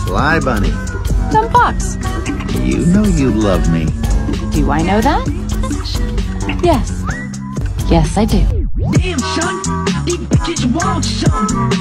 Sly Bunny. Dumb Fox. You know you love me. Do I know that? Yes. Yes, I do. Damn, son, these bitches want some.